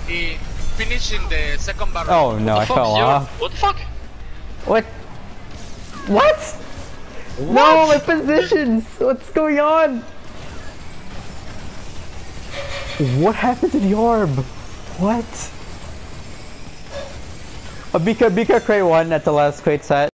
He finished in the second barrel. Oh no, I fell off. What the fuck? What? What? No, my positions! What's going on? What happened to the orb? What? Bika crate 1 at the last crate set.